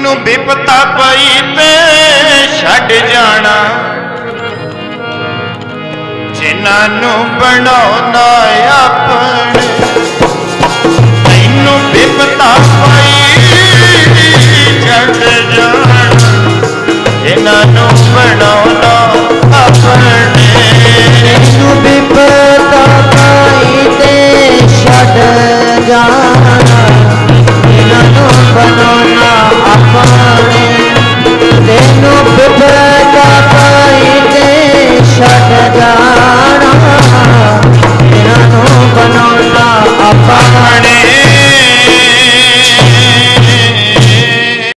जिन्नू विपता पई ते छड़ जाना, जिन्हां नू बनाउंदा